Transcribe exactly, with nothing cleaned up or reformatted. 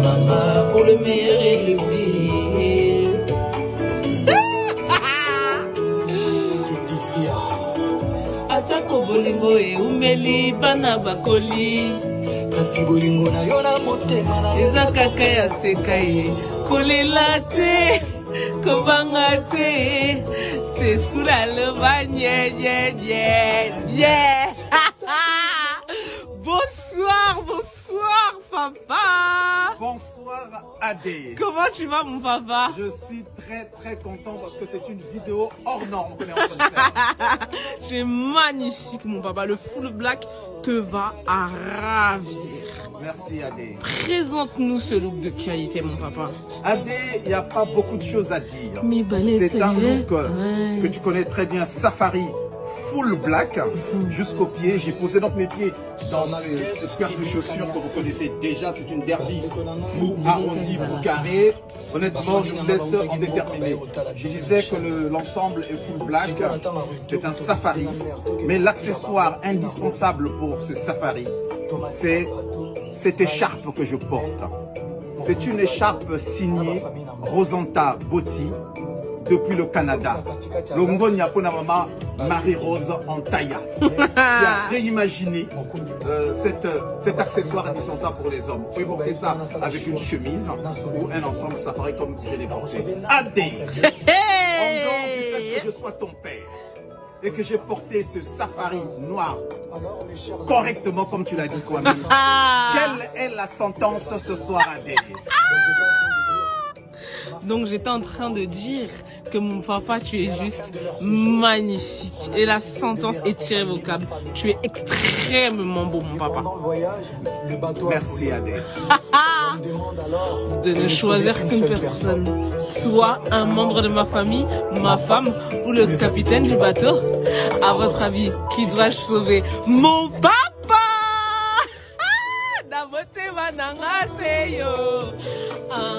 maman, pour le meilleur et le pire. Atako bolingo e umeli bana bakoli. Kasi bolingo na yo na motema na yo. Eza kaka ya sekai. Kolela te, kobanga te. C'est sous la leva, nye, nye, nye, nye. Bonsoir, bonsoir, papa. Bonsoir, Adé. Comment tu vas, mon papa? Je suis très, très content parce que c'est une vidéo hors norme qu'on est en train de faire. Tu es magnifique, mon papa. Le full black te va à ravir. Merci, Adé. Présente-nous ce look de qualité, mon papa. Adé, il n'y a pas beaucoup de choses à dire. C'est un look ouais. que tu connais très bien, safari. Full black mm-hmm. jusqu'aux pieds. J'ai posé donc mes pieds dans cette paire de chaussures que vous connaissez déjà. C'est une derby ou arrondi ou carré. Honnêtement, je vous laisse en déterminer. Je disais que l'ensemble est full black. C'est un safari. Mais l'accessoire indispensable pour ce safari, c'est cette écharpe que je porte. C'est une écharpe signée Rosanta Botti. Depuis le Canada. Longo Nyapona Mama Marie-Rose Antaya qui a réimaginé euh, cette, cet accessoire indispensable pour les hommes. Vous pouvez porter ça avec une chemise ou un ensemble safari comme je l'ai porté. Adé, en dehors du fait que je sois ton père et que j'ai porté ce safari noir correctement comme tu l'as dit toi-même, quelle est la sentence ce soir, Adé? Donc j'étais en train de dire que mon papa, tu es juste magnifique. Et la sentence est irrévocable. Tu es extrêmement beau, mon papa. Merci, Adé. De ne choisir qu'une personne. Soit un membre de ma famille, ma femme ou le capitaine du bateau. À votre avis, qui dois-je sauver? Mon papa! Ah,